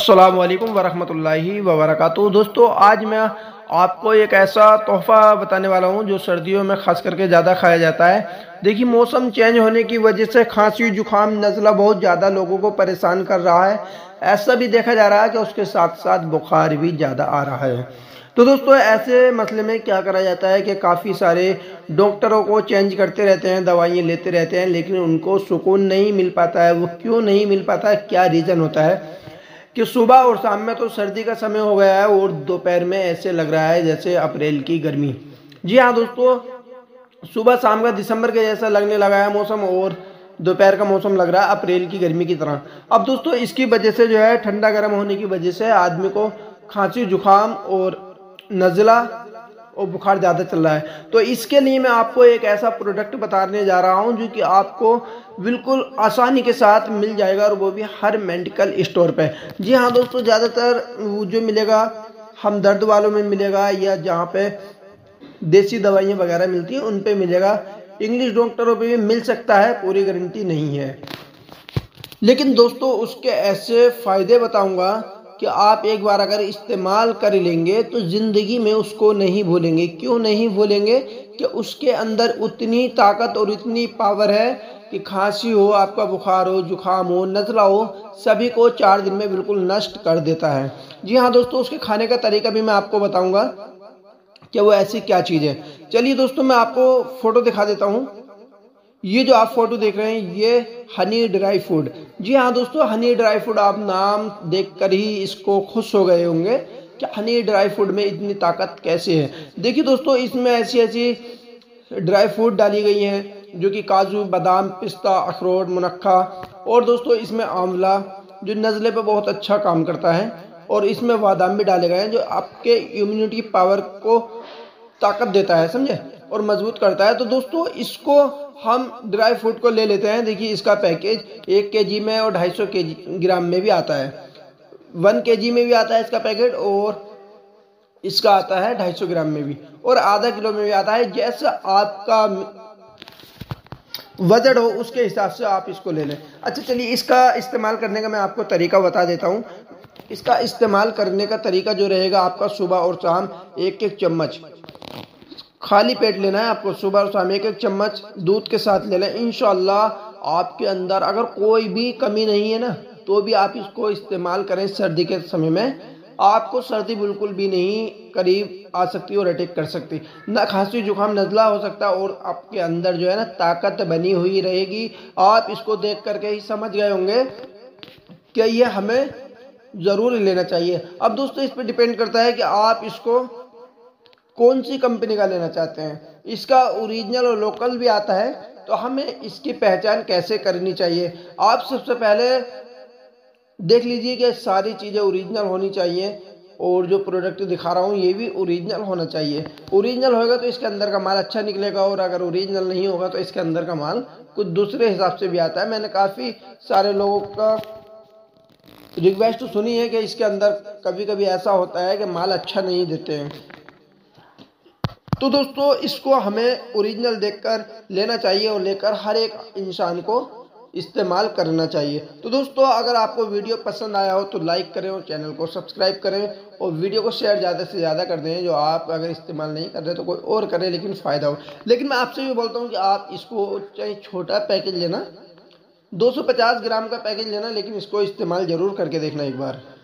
अस्सलामुअलैकुम वरहमतुल्लाहि वबरकातुहू। दोस्तों, आज मैं आपको एक ऐसा तोहफ़ा बताने वाला हूं जो सर्दियों में ख़ास करके ज़्यादा खाया जाता है। देखिए, मौसम चेंज होने की वजह से खांसी, जुकाम, नज़ला बहुत ज़्यादा लोगों को परेशान कर रहा है। ऐसा भी देखा जा रहा है कि उसके साथ साथ बुखार भी ज़्यादा आ रहा है। तो दोस्तों, ऐसे मसले में क्या करा जाता है कि काफ़ी सारे डॉक्टरों को चेंज करते रहते हैं, दवाइयाँ लेते रहते हैं, लेकिन उनको सुकून नहीं मिल पाता है। वो क्यों नहीं मिल पाता है, क्या रीज़न होता है कि सुबह और शाम में तो सर्दी का समय हो गया है और दोपहर में ऐसे लग रहा है जैसे अप्रैल की गर्मी। जी हाँ दोस्तों, सुबह शाम का दिसंबर के जैसा लगने लगा है मौसम और दोपहर का मौसम लग रहा है अप्रैल की गर्मी की तरह। अब दोस्तों, इसकी वजह से जो है ठंडा गर्म होने की वजह से आदमी को खांसी, जुकाम और नज़ला और बुखार ज़्यादा चल रहा है। तो इसके लिए मैं आपको एक ऐसा प्रोडक्ट बताने जा रहा हूं जो कि आपको बिल्कुल आसानी के साथ मिल जाएगा और वो भी हर मेडिकल स्टोर पे। जी हाँ दोस्तों, ज़्यादातर जो मिलेगा हमदर्द वालों में मिलेगा या जहाँ पे देसी दवाइयाँ वगैरह मिलती हैं उन पे मिलेगा। इंग्लिश डॉक्टरों पे भी मिल सकता है, पूरी गारंटी नहीं है। लेकिन दोस्तों, उसके ऐसे फ़ायदे बताऊंगा कि आप एक बार अगर इस्तेमाल कर लेंगे तो ज़िंदगी में उसको नहीं भूलेंगे। क्यों नहीं भूलेंगे? कि उसके अंदर उतनी ताकत और इतनी पावर है कि खांसी हो, आपका बुखार हो, जुकाम हो, नज़ला हो, सभी को 4 दिन में बिल्कुल नष्ट कर देता है। जी हाँ दोस्तों, उसके खाने का तरीका भी मैं आपको बताऊंगा कि वो ऐसी क्या चीज़ है। चलिए दोस्तों, मैं आपको फ़ोटो दिखा देता हूँ। ये जो आप फोटो देख रहे हैं ये हनी ड्राई फूड। जी हाँ दोस्तों, हनी ड्राई फूड, आप नाम देखकर ही इसको खुश हो गए होंगे कि हनी ड्राई फूड में इतनी ताकत कैसे है। देखिए दोस्तों, इसमें ऐसी ऐसी ड्राई फूड डाली गई हैं जो कि काजू, बादाम, पिस्ता, अखरोट, मुनक्का, और दोस्तों इसमें आंवला जो नज़ले पे बहुत अच्छा काम करता है, और इसमें बादाम भी डाले गए हैं जो आपके इम्यूनिटी पावर को ताकत देता है, समझे, और मजबूत करता है। तो दोस्तों, इसको हम ड्राई फ्रूट को ले लेते हैं। देखिए, इसका पैकेज 1 केजी में और 250 ग्राम में भी आता है। 1 केजी में भी आता है इसका पैकेट, और इसका आता है 250 ग्राम में भी, और आधा किलो में भी आता है। जैसा आपका वजन हो उसके हिसाब से आप इसको ले लें। अच्छा चलिए, इसका इस्तेमाल करने का मैं आपको तरीका बता देता हूँ। इसका इस्तेमाल करने का तरीका जो रहेगा, आपका सुबह और शाम 1-1 चम्मच खाली पेट लेना है आपको। सुबह और शाम 1-1 चम्मच दूध के साथ ले लें। इंशाल्लाह आपके अंदर अगर कोई भी कमी नहीं है ना, तो भी आप इसको इस्तेमाल करें सर्दी के समय में, आपको सर्दी बिल्कुल भी नहीं करीब आ सकती और अटैक कर सकती, ना खांसी, जुकाम, नज़ला हो सकता, और आपके अंदर जो है ना ताकत बनी हुई रहेगी। आप इसको देख करके ही समझ गए होंगे कि ये हमें ज़रूर लेना चाहिए। अब दोस्तों, इस पर डिपेंड करता है कि आप इसको कौन सी कंपनी का लेना चाहते हैं। इसका ओरिजिनल और लोकल भी आता है, तो हमें इसकी पहचान कैसे करनी चाहिए। आप सबसे पहले देख लीजिए कि सारी चीज़ें ओरिजिनल होनी चाहिए, और जो प्रोडक्ट दिखा रहा हूँ ये भी ओरिजिनल होना चाहिए। ओरिजिनल होगा तो इसके अंदर का माल अच्छा निकलेगा, और अगर ओरिजिनल नहीं होगा तो इसके अंदर का माल कुछ दूसरे हिसाब से भी आता है। मैंने काफ़ी सारे लोगों का रिक्वेस्ट सुनी है कि इसके अंदर कभी कभी ऐसा होता है कि माल अच्छा नहीं देते हैं। तो दोस्तों, इसको हमें ओरिजिनल देखकर लेना चाहिए और लेकर हर एक इंसान को इस्तेमाल करना चाहिए। तो दोस्तों, अगर आपको वीडियो पसंद आया हो तो लाइक करें और चैनल को सब्सक्राइब करें, और वीडियो को शेयर ज़्यादा से ज़्यादा कर दें। जो आप अगर इस्तेमाल नहीं कर रहे तो कोई और करे, लेकिन फ़ायदा हो। लेकिन मैं आपसे भी बोलता हूँ कि आप इसको चाहे छोटा पैकेज लेना, 250 ग्राम का पैकेज लेना, लेकिन इसको इस्तेमाल ज़रूर करके देखना एक बार।